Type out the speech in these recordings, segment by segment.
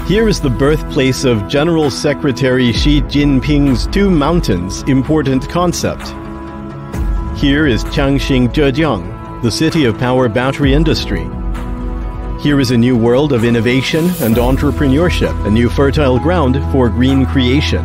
Here is the birthplace of General Secretary Xi Jinping's Two Mountains important concept. Here is Tianneng, Zhejiang, the city of power battery industry. Here is a new world of innovation and entrepreneurship, a new fertile ground for green creation.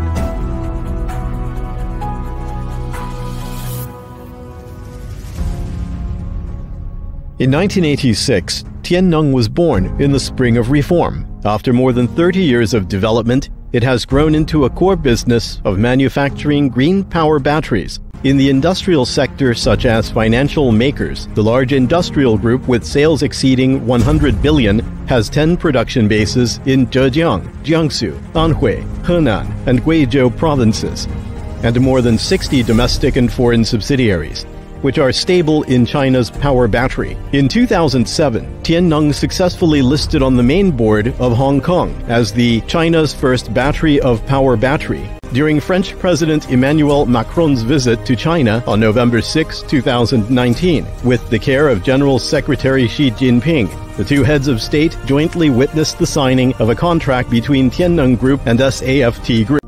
In 1986, Tianneng was born in the spring of reform. After more than 30 years of development, it has grown into a core business of manufacturing green power batteries. In the industrial sector, such as financial makers, the large industrial group with sales exceeding 100 billion has 10 production bases in Zhejiang, Jiangsu, Anhui, Henan, and Guizhou provinces, and more than 60 domestic and foreign subsidiaries, which are stable in China's power battery. In 2007, Tianneng successfully listed on the main board of Hong Kong as the China's first battery of power battery. During French President Emmanuel Macron's visit to China on November 6, 2019, with the care of General Secretary Xi Jinping, the two heads of state jointly witnessed the signing of a contract between Tianneng Group and SAFT Group.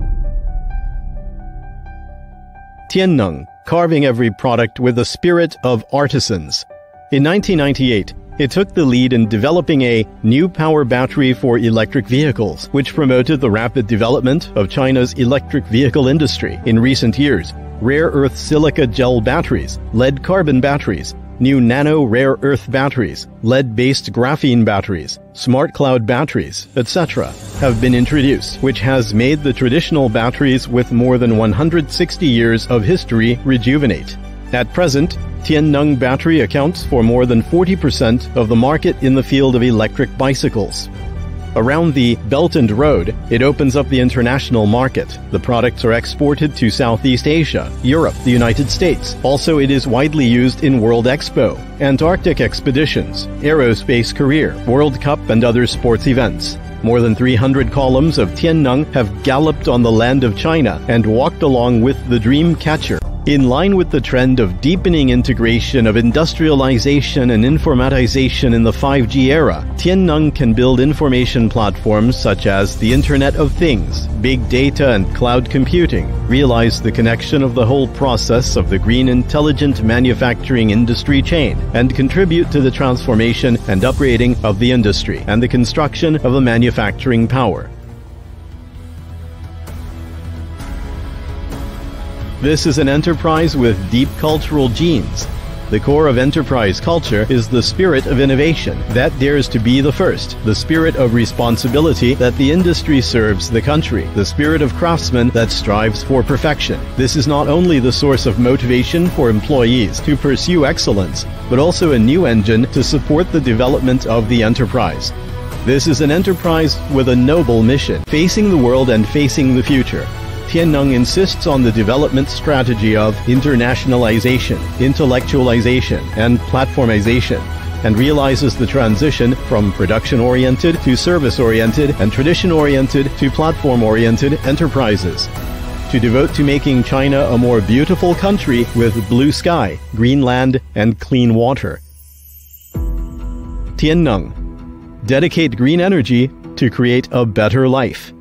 Tianneng, carving every product with the spirit of artisans. In 1998, it took the lead in developing a new power battery for electric vehicles, which promoted the rapid development of China's electric vehicle industry. In recent years, rare earth silica gel batteries, lead carbon batteries, new nano rare earth batteries, lead-based graphene batteries, smart cloud batteries, etc. have been introduced, which has made the traditional batteries with more than 160 years of history rejuvenate. At present, Tianneng battery accounts for more than 40% of the market in the field of electric bicycles. Around the Belt and Road, it opens up the international market. The products are exported to Southeast Asia, Europe, the United States. Also, it is widely used in World Expo, Antarctic expeditions, aerospace career, World Cup, and other sports events. More than 300 columns of Tianneng have galloped on the land of China and walked along with the dream catcher. In line with the trend of deepening integration of industrialization and informatization in the 5G era, Tianneng can build information platforms such as the Internet of Things, big data and cloud computing, realize the connection of the whole process of the green intelligent manufacturing industry chain, and contribute to the transformation and upgrading of the industry and the construction of a manufacturing power. This is an enterprise with deep cultural genes. The core of enterprise culture is the spirit of innovation that dares to be the first, the spirit of responsibility that the industry serves the country, the spirit of craftsman that strives for perfection. This is not only the source of motivation for employees to pursue excellence, but also a new engine to support the development of the enterprise. This is an enterprise with a noble mission, facing the world and facing the future. Tianneng insists on the development strategy of internationalization, intellectualization, and platformization, and realizes the transition from production-oriented to service-oriented and tradition-oriented to platform-oriented enterprises, to devote to making China a more beautiful country with blue sky, green land, and clean water. Tianneng. Dedicate green energy to create a better life.